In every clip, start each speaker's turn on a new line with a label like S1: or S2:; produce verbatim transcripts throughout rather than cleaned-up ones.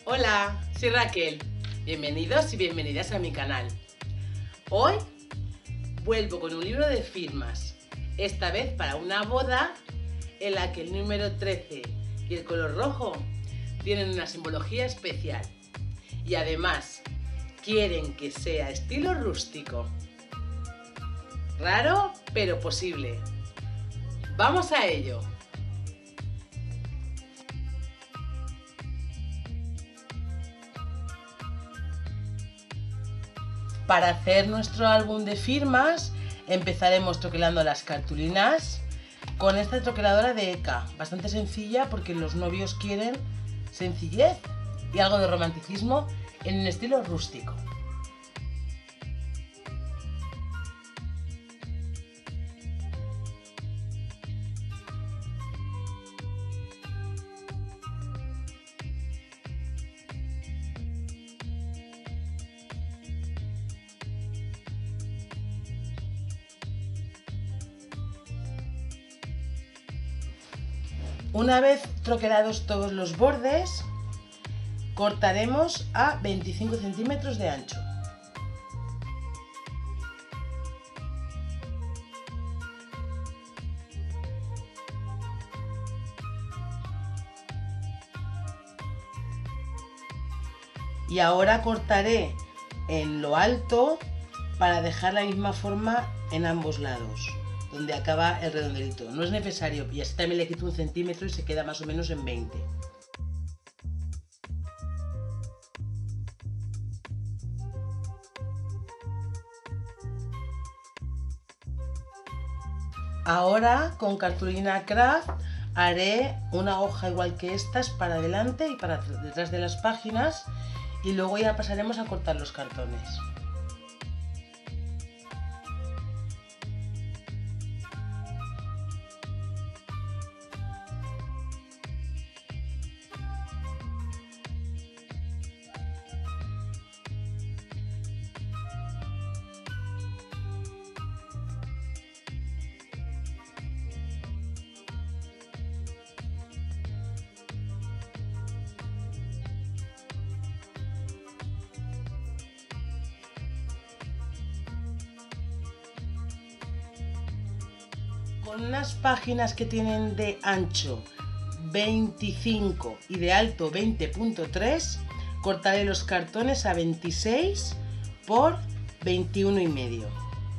S1: Hola, soy Raquel. Bienvenidos y bienvenidas a mi canal. Hoy vuelvo con un libro de firmas, esta vez para una boda en la que el número trece y el color rojo tienen una simbología especial y además quieren que sea estilo rústico. Raro, pero posible. ¡Vamos a ello! Para hacer nuestro álbum de firmas empezaremos troquelando las cartulinas con esta troqueladora de ECA, bastante sencilla porque los novios quieren sencillez y algo de romanticismo en un estilo rústico. Una vez troquelados todos los bordes, cortaremos a veinticinco centímetros de ancho. Y ahora cortaré en lo alto para dejar la misma forma en ambos lados, donde acaba el redondelito. No es necesario, y así también le quito un centímetro y se queda más o menos en veinte. Ahora con cartulina craft haré una hoja igual que estas para adelante y para detrás de las páginas y luego ya pasaremos a cortar los cartones. Con unas páginas que tienen de ancho veinticinco y de alto veinte punto tres, cortaré los cartones a veintiséis por veintiuno y medio.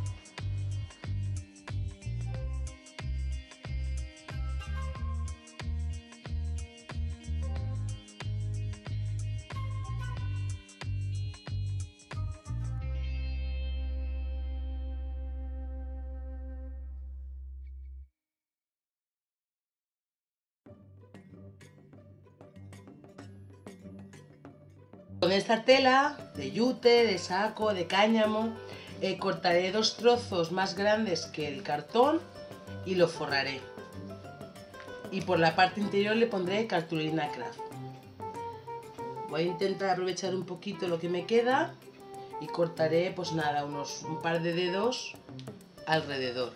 S1: Con esta tela de yute, de saco, de cáñamo, eh, cortaré dos trozos más grandes que el cartón y lo forraré. Y por la parte interior le pondré cartulina craft. Voy a intentar aprovechar un poquito lo que me queda y cortaré, pues nada, unos un par de dedos alrededor.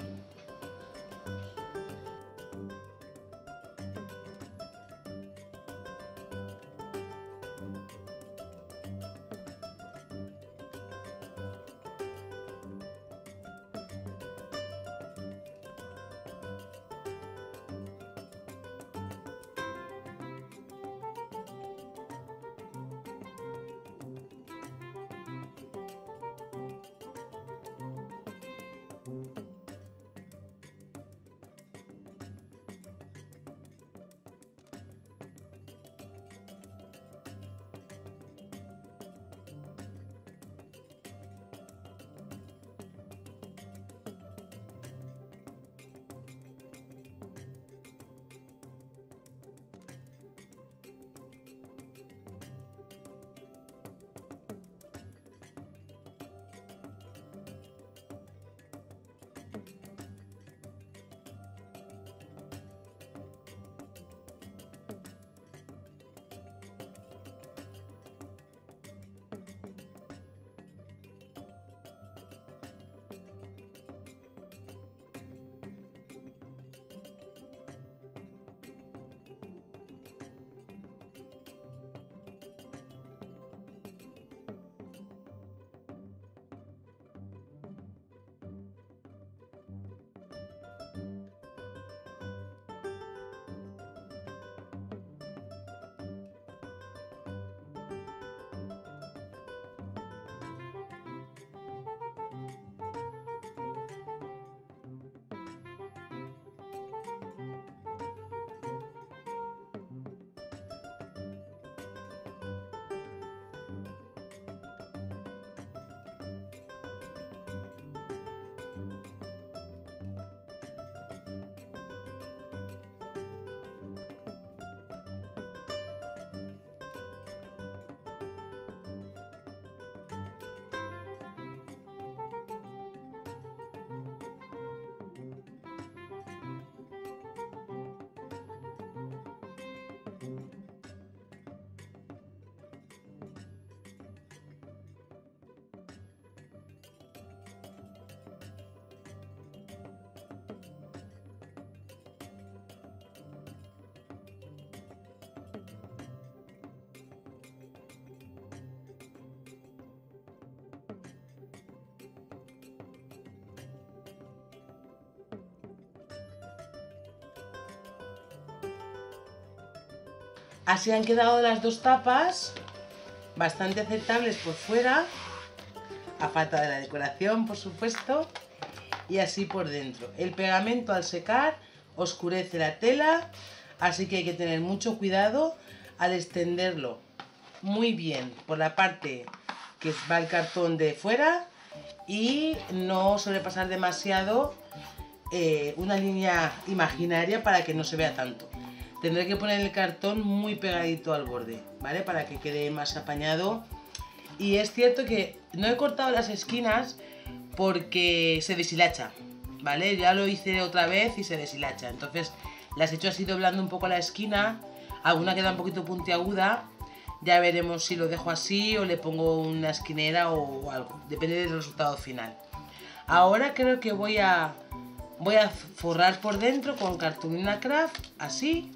S1: Así han quedado las dos tapas, bastante aceptables por fuera, a falta de la decoración, por supuesto, y así por dentro. El pegamento al secar oscurece la tela, así que hay que tener mucho cuidado al extenderlo muy bien por la parte que va el cartón de fuera y no sobrepasar demasiado eh, una línea imaginaria para que no se vea tanto. Tendré que poner el cartón muy pegadito al borde, ¿vale? Para que quede más apañado. Y es cierto que no he cortado las esquinas porque se deshilacha, ¿vale? Ya lo hice otra vez y se deshilacha. Entonces las he hecho así doblando un poco la esquina. Alguna queda un poquito puntiaguda. Ya veremos si lo dejo así o le pongo una esquinera o algo. Depende del resultado final. Ahora creo que voy a, voy a forrar por dentro con cartulina craft, así.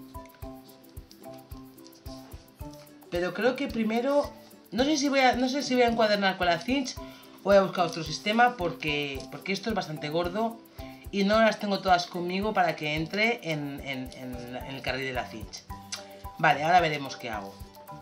S1: Pero creo que primero, no sé si voy a, no sé si voy a encuadernar con la cinch o voy a buscar otro sistema porque, porque esto es bastante gordo y no las tengo todas conmigo para que entre en, en, en, en el carril de la cinch. Vale, ahora veremos qué hago.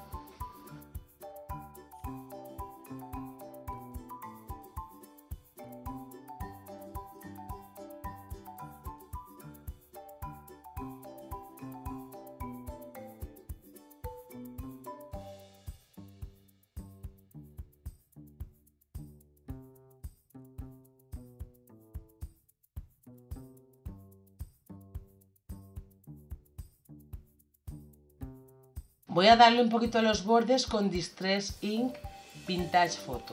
S1: Voy a darle un poquito a los bordes con Distress Ink Vintage Photo.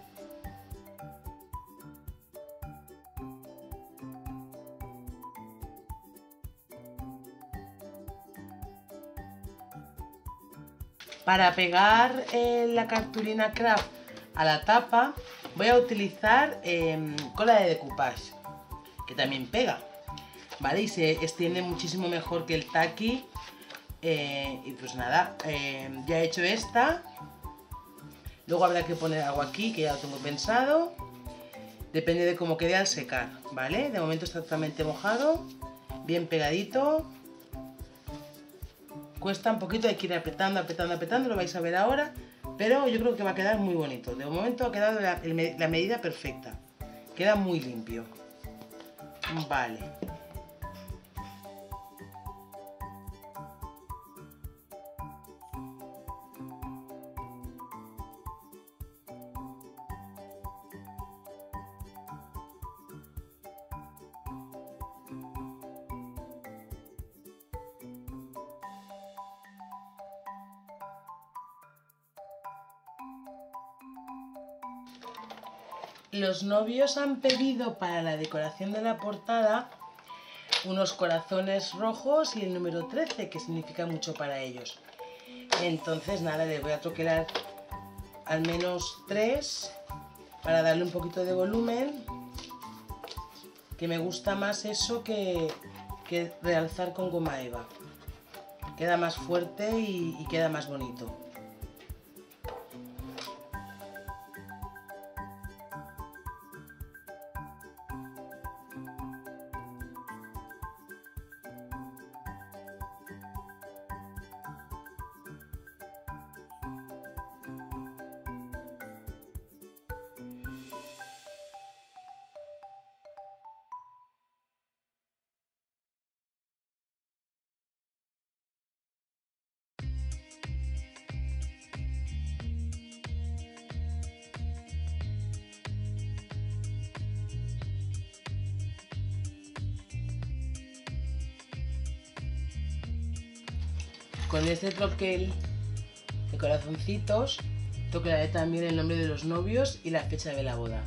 S1: Para pegar eh, la cartulina craft a la tapa voy a utilizar eh, cola de decoupage, que también pega, ¿vale? Y se extiende muchísimo mejor que el tacky. Eh, y pues nada, eh, ya he hecho esta. Luego habrá que poner algo aquí, que ya lo tengo pensado. Depende de cómo quede al secar, ¿vale? De momento está totalmente mojado, bien pegadito. Cuesta un poquito, hay que ir apretando, apretando, apretando, lo vais a ver ahora. Pero yo creo que va a quedar muy bonito. De momento ha quedado la, la medida perfecta. Queda muy limpio. Vale. Los novios han pedido para la decoración de la portada unos corazones rojos y el número trece, que significa mucho para ellos. Entonces nada, les voy a troquelar al menos tres para darle un poquito de volumen, que me gusta más eso que, que realzar con goma eva. Queda más fuerte y, y queda más bonito. Con este troquel de corazoncitos troquelaré también el nombre de los novios y la fecha de la boda.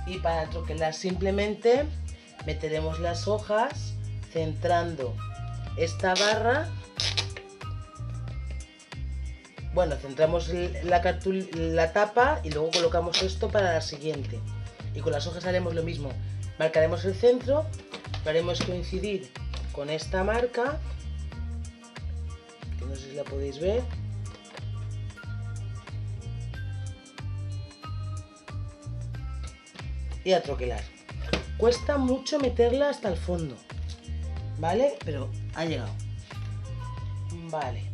S1: Y para troquelar simplemente meteremos las hojas centrando esta barra. Bueno, centramos la, la tapa y luego colocamos esto para la siguiente. Y con las hojas haremos lo mismo. Marcaremos el centro, lo haremos coincidir con esta marca, que no sé si la podéis ver. Y a troquelar. Cuesta mucho meterla hasta el fondo, ¿vale? Pero ha llegado. Vale.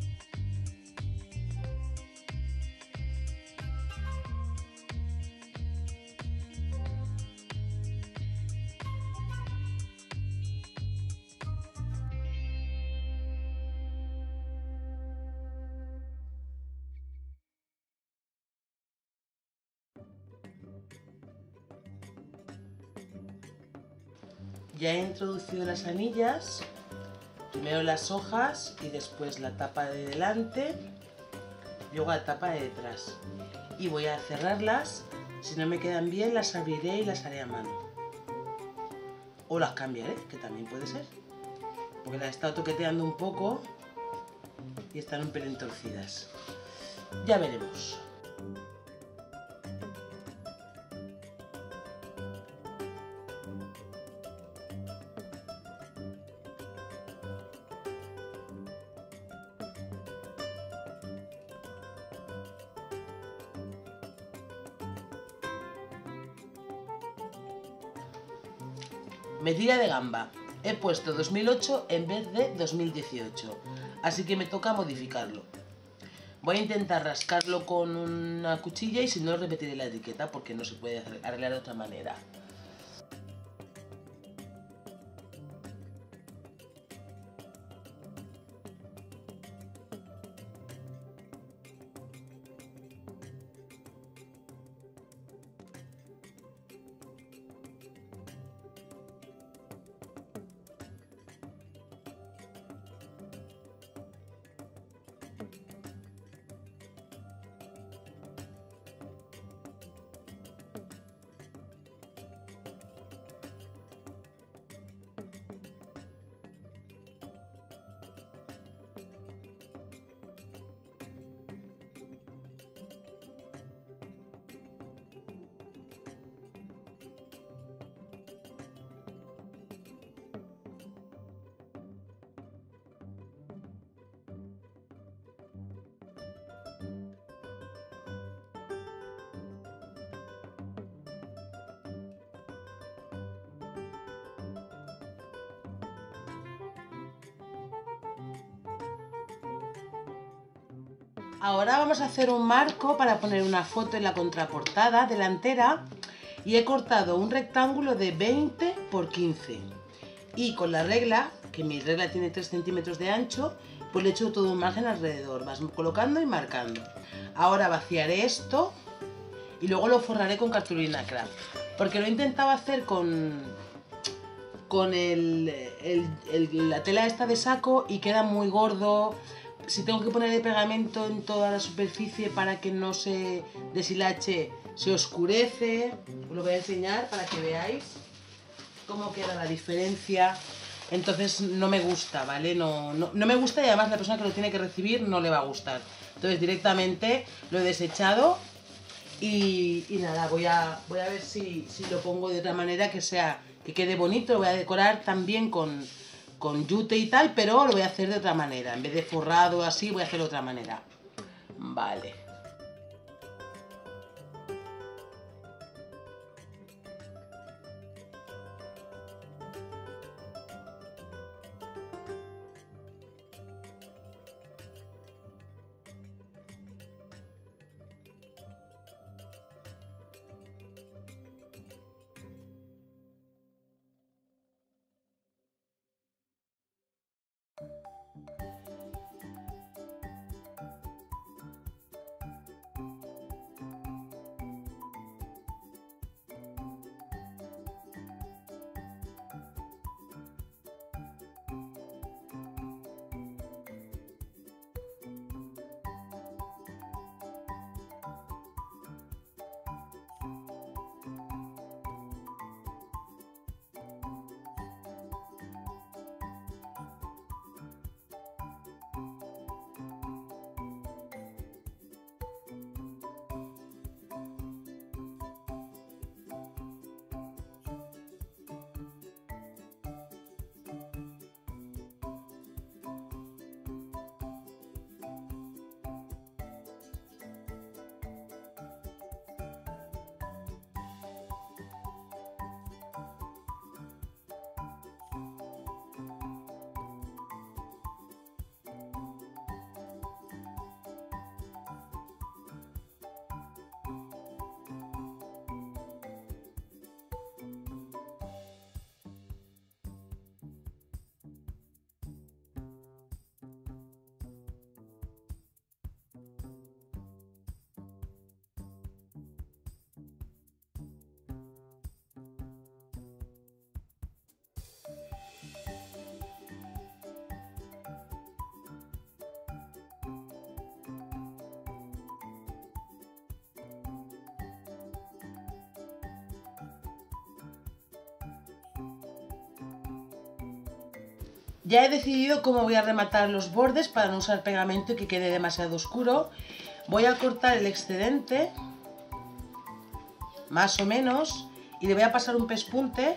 S1: Ya he introducido las anillas, primero las hojas y después la tapa de delante, luego la tapa de detrás. Y voy a cerrarlas, si no me quedan bien las abriré y las haré a mano. O las cambiaré, que también puede ser, porque las he estado toqueteando un poco y están un pelín torcidas. Ya veremos. Medida de gamba. He puesto dos mil ocho en vez de dos mil dieciocho, así que me toca modificarlo. Voy a intentar rascarlo con una cuchilla y si no repetiré la etiqueta porque no se puede arreglar de otra manera. Ahora vamos a hacer un marco para poner una foto en la contraportada delantera y he cortado un rectángulo de veinte por quince y con la regla, que mi regla tiene tres centímetros de ancho, pues le he hecho todo un margen alrededor, vas colocando y marcando. Ahora vaciaré esto y luego lo forraré con cartulina craft, porque lo he intentado hacer con, con el, el, el, la tela esta de saco y queda muy gordo. Si tengo que poner el pegamento en toda la superficie para que no se deshilache, se oscurece. Os lo voy a enseñar para que veáis cómo queda la diferencia. Entonces no me gusta, ¿vale? No, no, no me gusta y además la persona que lo tiene que recibir no le va a gustar. Entonces directamente lo he desechado y, y nada, voy a, voy a ver si, si lo pongo de otra manera que sea, que quede bonito. Lo voy a decorar también con... con yute y tal, pero lo voy a hacer de otra manera. En vez de forrado así, voy a hacer de otra manera. Vale. Ya he decidido cómo voy a rematar los bordes para no usar pegamento y que quede demasiado oscuro. Voy a cortar el excedente, más o menos, y le voy a pasar un pespunte.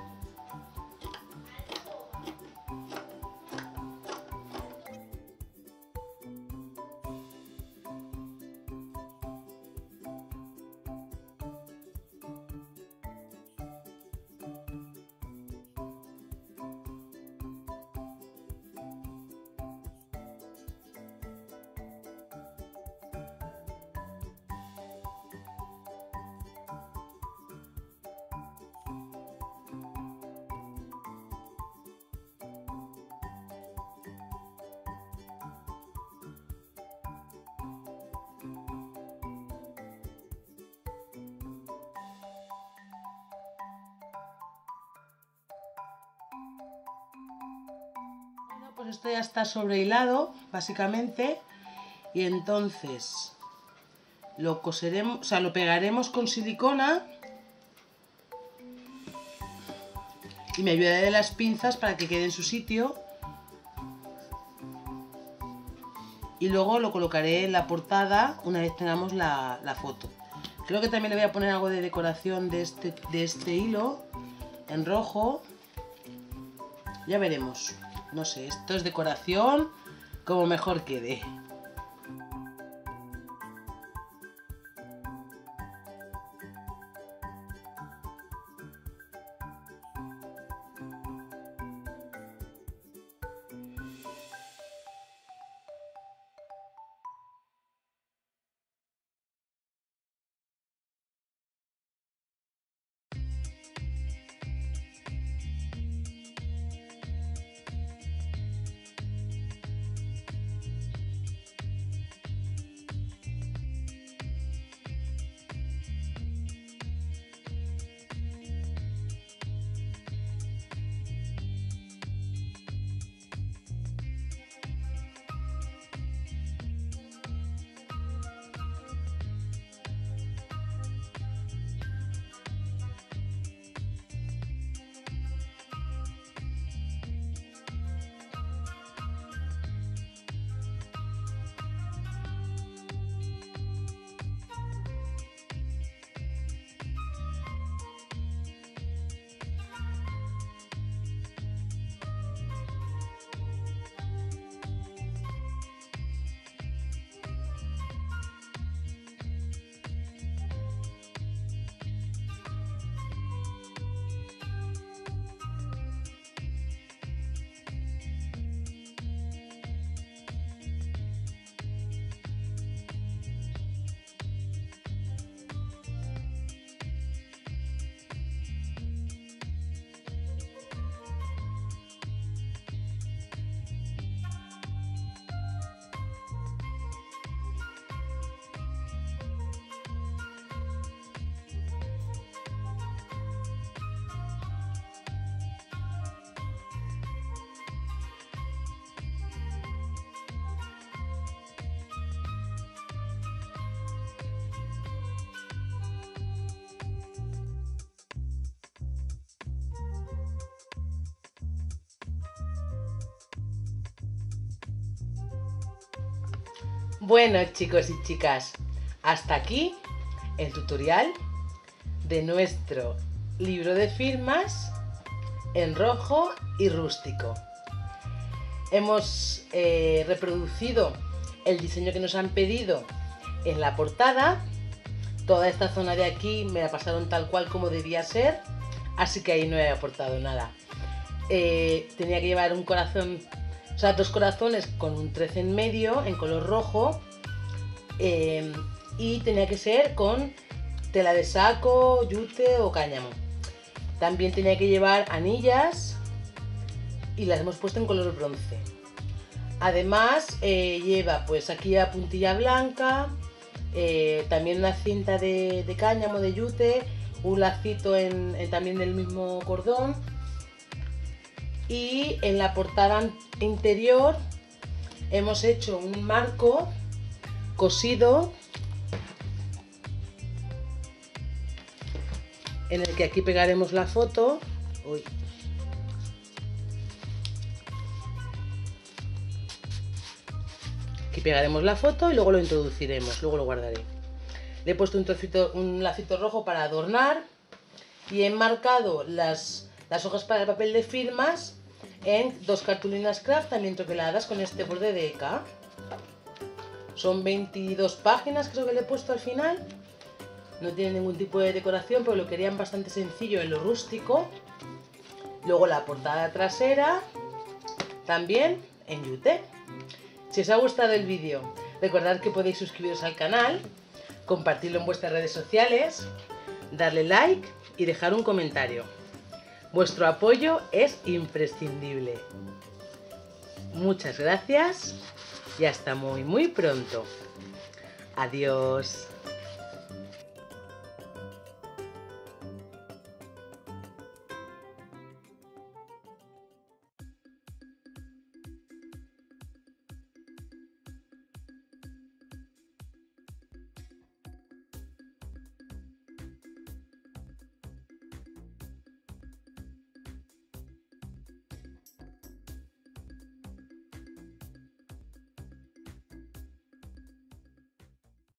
S1: Pues esto ya está sobrehilado, básicamente, y entonces lo coseremos, o sea, lo pegaremos con silicona y me ayudaré de las pinzas para que quede en su sitio, y luego lo colocaré en la portada una vez tengamos la, la foto. Creo que también le voy a poner algo de decoración de este, de este hilo en rojo, ya veremos. No sé, esto es decoración como mejor quede. Bueno, chicos y chicas, hasta aquí el tutorial de nuestro libro de firmas en rojo y rústico. Hemos eh, reproducido el diseño que nos han pedido en la portada. Toda esta zona de aquí me la pasaron tal cual como debía ser, así que ahí no he aportado nada. Eh, tenía que llevar un corazón, o sea, dos corazones con un trece en medio en color rojo, eh, y tenía que ser con tela de saco, yute o cáñamo. También tenía que llevar anillas y las hemos puesto en color bronce. Además eh, lleva pues aquí la puntilla blanca, eh, también una cinta de, de cáñamo, de yute, un lacito en, en, también del mismo cordón. Y en la portada interior hemos hecho un marco cosido en el que aquí pegaremos la foto. Uy. pegaremos la foto y luego lo introduciremos, luego lo guardaré. Le he puesto un trocito, un lacito rojo para adornar y he enmarcado las, las hojas para el papel de firmas en dos cartulinas craft también troqueladas con este borde de E K. Son veintidós páginas, creo que le he puesto al final. No tiene ningún tipo de decoración, pero lo querían bastante sencillo en lo rústico. Luego la portada trasera, también en yute. Si os ha gustado el vídeo, recordad que podéis suscribiros al canal, compartirlo en vuestras redes sociales, darle like y dejar un comentario. Vuestro apoyo es imprescindible. Muchas gracias y hasta muy muy pronto. Adiós.